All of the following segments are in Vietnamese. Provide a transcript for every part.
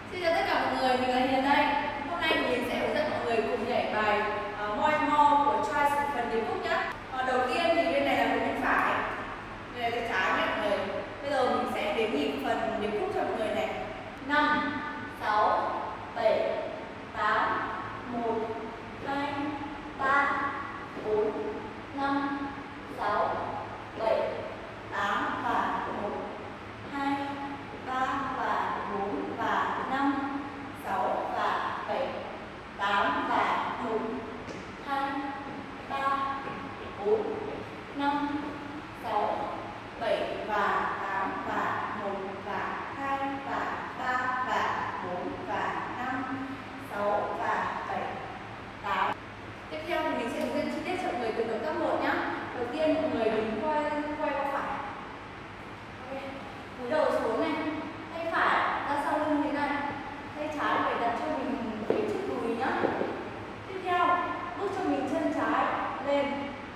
Xin chào tất cả mọi người, mình là Hiền đây. Hôm nay mình sẽ hướng dẫn mọi người cùng nhảy bài Moi Mo của Twice phần điệp khúc nhé. Đầu tiên thì bên này là phần bên phải, đây là tay trái nhé mọi người. Bây giờ mình sẽ đếm nhịp phần điệp khúc cho mọi người này. 5, 6, 7, 8, 1, 2, 3, 4, 5, 6, 7, 8 và 1, 2, 3 và 4 và 5, 6 và 7, 8 và 1, 2, 3, 4, 5, 6, 7 và 8 và 1 và 2 và 3 và 4 và 5, 6 và 7, 8. Tiếp theo thì mình sẽ hướng dẫn chi tiết cho mọi người từng động tác một nhé. Đầu tiên mọi người đứng quay qua phải. Ok. Cúi đầu xuống này. Tay phải ra sau lưng thế này. Tay trái phải đặt cho mình phía trước đùi nhé. Tiếp theo bước cho mình chân trái lên.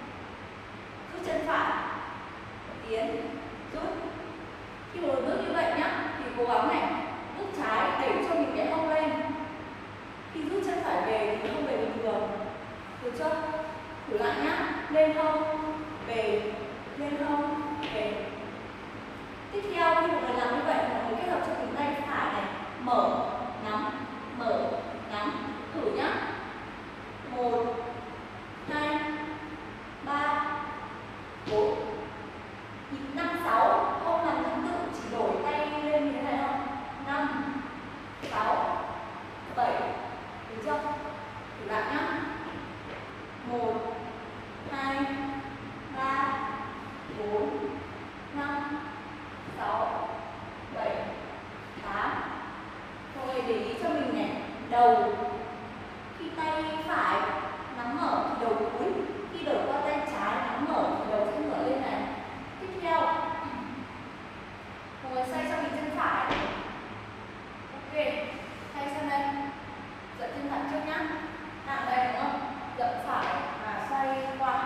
Rút chân phải. Tiến. Rút. Khi một bước như vậy nhé thì cố gắng này. Bước trái đẩy cho mình cái hông lên. Khi rút chân phải về thì không về bình thường. Được chưa? Thử lại nhá. Lên hông, về, lên hông, về. Tiếp theo khi mọi người làm như vậy, mọi người kết hợp cho cánh tay phải này, mở, nắm, thử nhá. 1, 2, 3, 4. Nhịp 5, 6, không làm tương tự, chỉ đổi tay lên như thế này thôi. 5, 6, 7. Được chưa? Thử lại nhá. 1, 2, 3, 4, 5, 6, 7, 8. Mọi người để ý cho mình này. Đầu khi tay phải nắm mở thì đầu cúi. Khi đổi qua tay trái nắm mở thì đầu sẽ ngửa lên này. Tiếp theo mọi người xoay cho mình chân phải. Ok, xoay sang đây. Dậm chân phải trước nhá. Nặng đây đúng không? Dậm phải và xoay qua.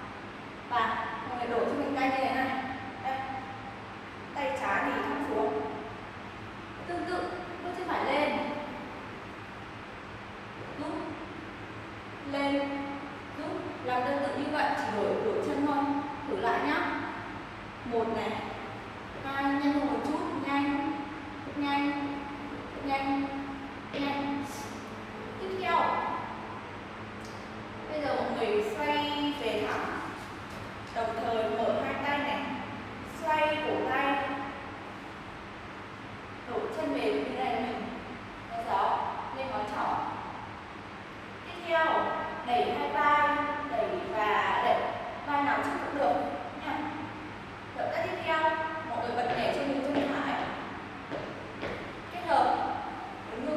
Và mọi người đổ cho mình tay như thế này. Đây. Tay trái thì thẳng xuống. Tương tự, bước chân phải lên. Rút. Lên. Rút. Làm tương tự như vậy, chỉ đổi chân thôi. Thử lại nhá. 1 này. 2, nhanh hơn một chút, nhanh. Nhanh. Nhanh. Nhanh. Tiếp theo. Bây giờ mọi người xoay về thẳng. Đồng thời mở hai tay này. Xoay cổ tay. Đổ chân về như thế này mình. Đó gió. Lên ngón trỏ. Tiếp theo. Đẩy hai vai. Đẩy và đẩy. Vai nào trước cũng được. Nha. Động tác tiếp theo. Mọi người bật nhảy cho mình chân phải. Kết hợp. Đứng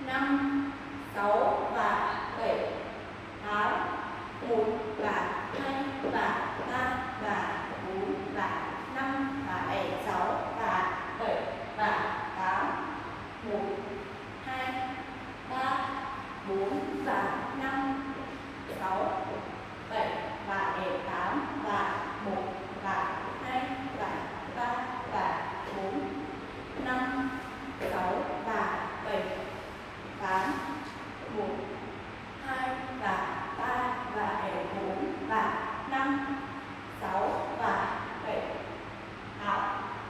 5, 6 và 7, 8, 1 và 2 và 3 và 4 và 5 và 6 và 7 và 8, 1, 2, 3, 4 và 5, 6, 7 và 8 và 1 và 2 và 3 và 4, 5, 6 và 7, 8, 1, 2 và 3 và 4 và 5, 6 và 7. Học.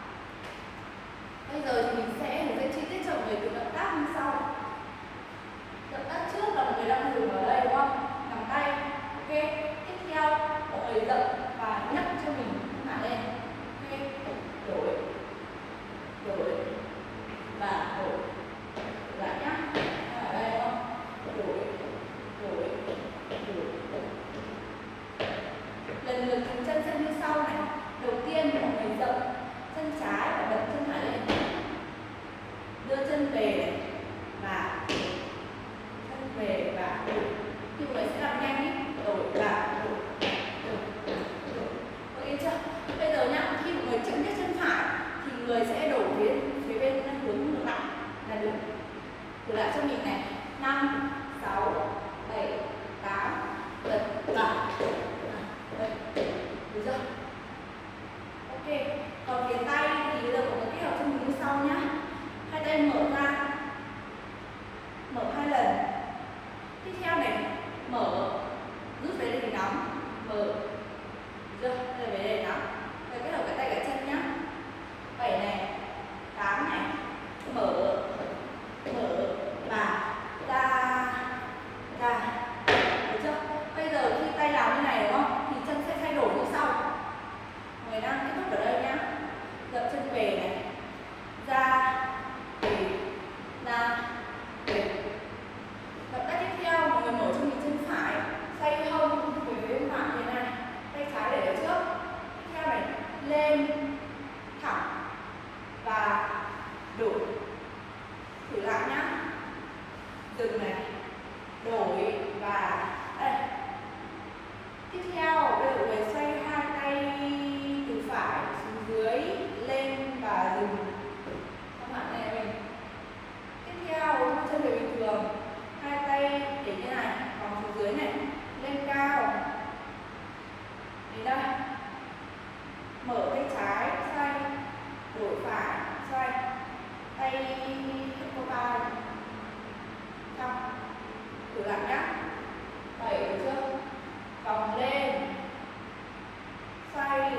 Bây giờ thì mình sẽ hướng dẫn chi tiết cho mọi người từ động tác như sau. Động tác trước là mọi người đang dừng ở đây đúng không? Nắm tay. Ok. Tiếp theo mọi người dậm và nhấc cho mình thả lên. Ok. Đổi và đổi lại nhá. Ở đây đúng không? Đổi. Lần lượt dùng chân sẽ như sau này. Đầu tiên mọi người dậm chân trái và bật chân phải lên, đưa chân về này và chân về và đổi. Thì mọi người sẽ làm nhanh ý, đổi và đổi. Ok chưa? Bây giờ nhá, khi mọi người chững cái chân phải thì người sẽ đổi phía bên hướng ngược lại là được. Thử lại cho mình này. 5, 6, 7, 8, bật và được chưa? Ok. Còn phía tay thì bây giờ mọi người kết hợp cho mình như sau nhá. Hai tay mở ra, mở 2 lần. Tiếp theo này, mở, rút về đây thì nóng, mở, được chưa? Đây về đây nóng. Rồi kết hợp cả tay cả chân nhá. 7 này, 8 này, mở và ra, được chưa? Bây giờ khi tay làm như này đúng không? Thì chân sẽ thay đổi như sau. Mọi người đang kết thúc ở đây nhá. Dậm chân về này, ra, về. Động tác tiếp theo mọi người mở cho mình chân phải, xoay hông về phía bên phải như thế này, tay trái để ở trước. Tiếp theo này, lên, thẳng và đổi. Thử lại nhá. Dừng này, đổi và đây. Tiếp theo bây giờ mọi người xoay hai tay từ phải xuống dưới, lên và dừng. Các bạn này mình. Tiếp theo chân về bình thường, hai tay để như này, vòng xuống dưới này, lên cao. Đến đây. Mở tay trái, xoay, đổi phải, xoay. Tay hất qua vai. Xong. Thử lại nhá. 7 được chưa? Vòng lên, xoay,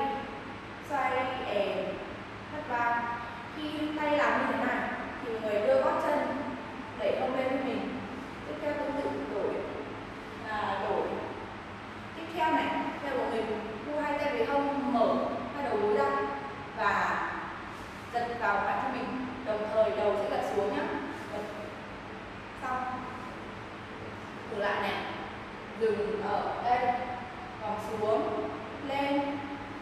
hất vai. Khi tay làm như thế này thì người đưa gót chân đẩy hông lên cho mình. Tiếp theo tương tự đổi là đổi. Tiếp theo này, theo của mình thu hai tay về hông, mở hai đầu gối ra và giật vào mặt cho mình, đồng thời đầu sẽ gật xuống nhá. Xong. Thử lại này. Dừng ở đây, vòng xuống, lên,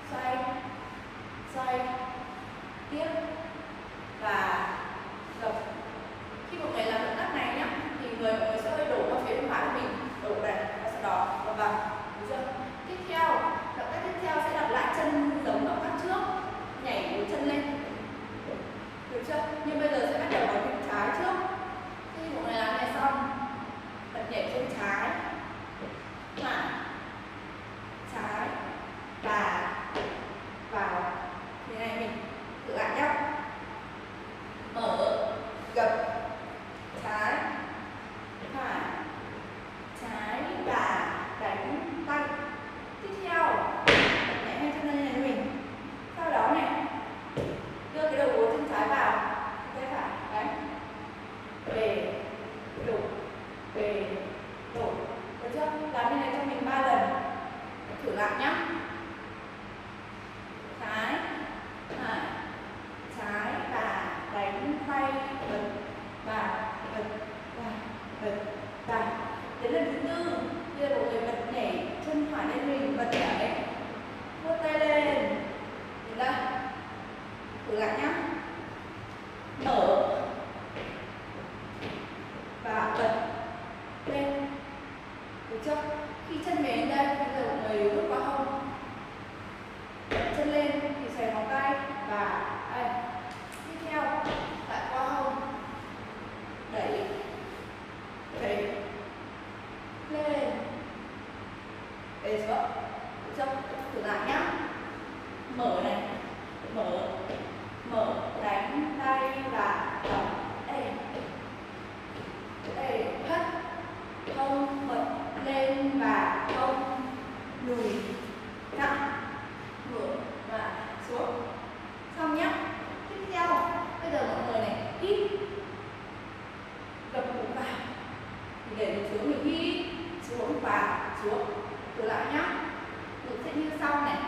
xoay, tiếp và gập. Khi mọi người làm động tác này nhá, thì mọi người sẽ hơi đổ qua phía bên phải của mình, đổ này và sau đó gập vào, được chưa? Tiếp theo, động tác tiếp theo sẽ lặp lại chân giống động tác trước, nhảy với chân lên, được chưa? Nhưng bây giờ sẽ bắt đầu bằng chân trái trước. Khi mọi người làm này xong, bật nhảy chân trái, phải, trái và vào. Thế này mình thử lại nhé. Mở, gập, trái, phải, trái và đánh tay. Tiếp theo, bật nhảy hai chân lên này mình. Sau đó này, đưa cái đầu gối chân trái vào, tay phải đánh, về, đổ, về, đổ. Được chưa? Làm như này cho mình 3 lần. Thử lại nhé. Trái, phải, trái và đánh quay, bật và bật và bật và. Đến lần thứ tư, bây giờ mọi người bật nhảy chân phải lên mình, bật nhảy, vuốt tay lên. Đến đây. Thử lại nhé. Mở và chưa? Khi chân về đến đây, bây giờ mọi người bước qua hông, chân lên thì xòe móng tay và đây. Tiếp theo lại qua hông, đẩy lên, để xuống, được chưa? Thử lại nhá. Mở này, mở, đánh tay và đóng, hất, hông bật lên và hông lùi, cắt, ngửa và xuống. Xong nhá. Tiếp theo, bây giờ mọi người này hít, gập bụng vào, thì để mình xuống mình hít, xuống và xuống. Thử lại nhá. Mình sẽ như sau này.